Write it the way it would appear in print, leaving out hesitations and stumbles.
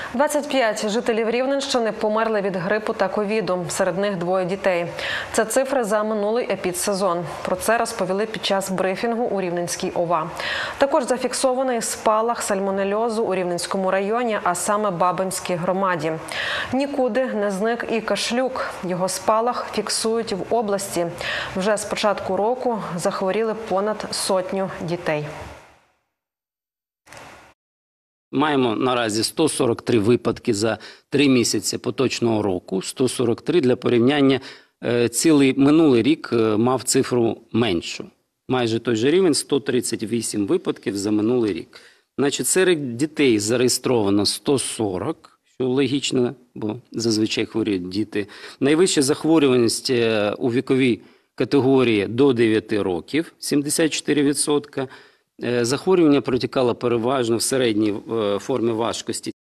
25 жителів Рівненщини померли від грипу та ковіду. Серед них 2 дітей. Це цифри за минулий епідсезон. Про це розповіли під час брифінгу у Рівненській ОВА. Також зафіксований спалах сальмонельозу у Рівненському районі, а саме Бабинській громаді. Нікуди не зник і Кашлюк. Його спалах фіксують в області. Вже з початку року захворіли понад 100 дітей. Маємо наразі 143 випадки за 3 місяці поточного року. 143 для порівняння. Цілий минулий рік мав цифру меншу. Майже той же рівень – 138 випадків за минулий рік. Значить, серед дітей зареєстровано 140, що логічно, бо зазвичай хворіють діти. Найвища захворюваність у віковій категорії до 9 років – 74%. Захворювання протікало переважно в середній формі важкості